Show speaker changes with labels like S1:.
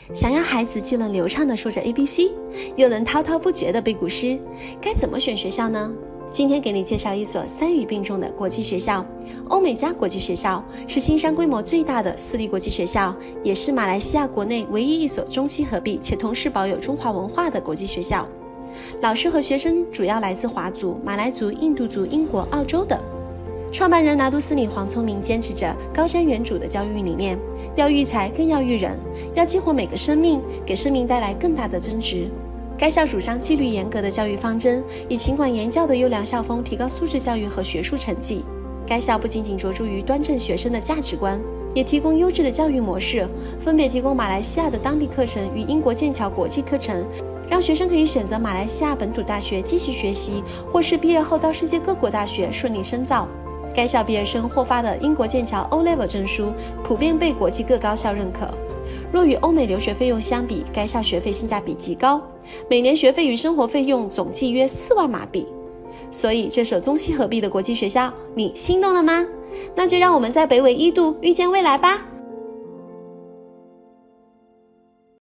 S1: 想要孩子既能流畅地说着 ABC， 又能滔滔不绝地背古诗，该怎么选学校呢？今天给你介绍一所三语并重的国际学校——欧美加国际学校，是新山规模最大的私立国际学校，也是马来西亚国内唯一一所中西合璧且同时保有中华文化的国际学校。老师和学生主要来自华族、马来族、印度族、英国、澳洲等。创办人拿督斯里黄聪明坚持着高瞻远瞩的教育理念，要育才更要育人，要激活每个生命，给生命带来更大的增值。该校主张纪律严格的教育方针，以勤管严教的优良校风提高素质教育和学术成绩。该校不仅仅着重于端正学生的价值观，也提供优质的教育模式，分别提供马来西亚的当地课程与英国剑桥国际课程，让学生可以选择马来西亚本土大学继续学习，或是毕业后到世界各国大学顺利深造。该校毕业生获发的英国剑桥 O-Level 证书普遍被国际各高校认可。若与欧美留学费用相比，该校学费性价比极高，每年学费与生活费用总计约4万马币。所以这所中西合璧的国际学校，你心动了吗？那就让我们在北纬1度遇见未来吧。